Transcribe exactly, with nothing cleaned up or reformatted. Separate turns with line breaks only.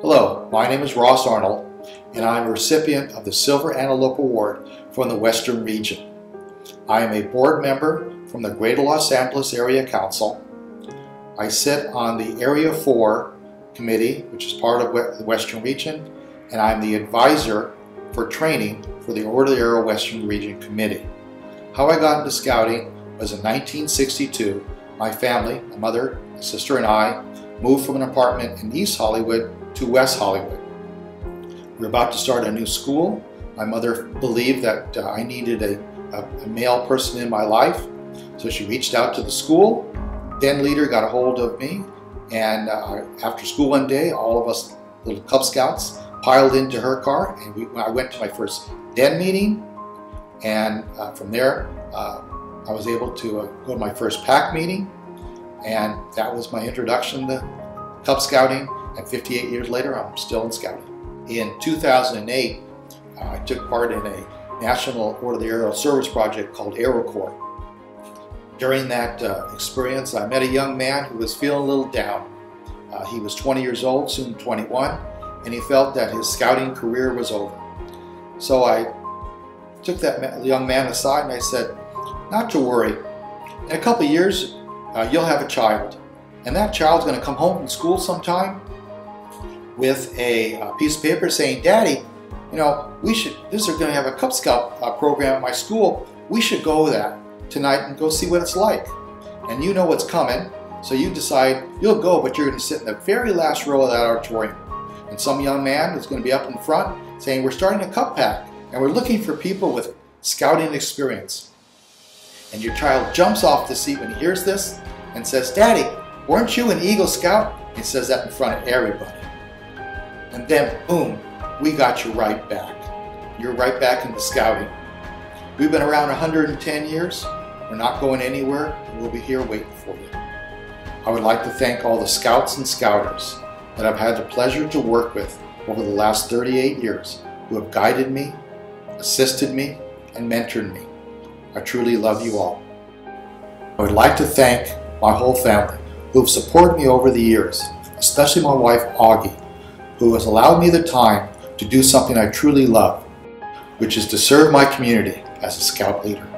Hello, my name is Ross Arnold, and I'm a recipient of the Silver Antelope Award from the Western Region. I am a board member from the Greater Los Angeles Area Council. I sit on the Area four Committee, which is part of the Western Region, and I'm the advisor for training for the Cordillera Western Region Committee. How I got into scouting was in nineteen sixty-two. My family, my mother, my sister, and I moved from an apartment in East Hollywood to West Hollywood. We were about to start a new school. My mother believed that uh, I needed a, a, a male person in my life, so she reached out to the school. Then leader got a hold of me, and uh, after school one day, all of us little Cub Scouts piled into her car, and we, I went to my first den meeting, and uh, from there uh, I was able to uh, go to my first pack meeting, and that was my introduction to Cub Scouting. And fifty-eight years later, I'm still in scouting. In two thousand eight, uh, I took part in a national Cordillera service project called AeroCorps. During that uh, experience, I met a young man who was feeling a little down. Uh, he was twenty years old, soon twenty-one, and he felt that his scouting career was over. So I took that young man aside and I said, not to worry. In a couple of years, uh, you'll have a child. And that child's going to come home from school sometime with a, a piece of paper saying, Daddy, you know, we should, this is going to have a Cub Scout uh, program at my school. We should go that tonight and go see what it's like. And you know what's coming, so you decide you'll go, but you're going to sit in the very last row of that auditorium. And some young man is going to be up in front saying, we're starting a Cub Pack, and we're looking for people with scouting experience. And your child jumps off the seat when he hears this and says, Daddy, weren't you an Eagle Scout? He says that in front of everybody. And then, boom, we got you right back. You're right back into scouting. We've been around one hundred ten years. We're not going anywhere, and we'll be here waiting for you. I would like to thank all the scouts and scouters that I've had the pleasure to work with over the last thirty-eight years, who have guided me, assisted me, and mentored me. I truly love you all. I would like to thank my whole family who have supported me over the years, especially my wife Augie, who has allowed me the time to do something I truly love, which is to serve my community as a scout leader.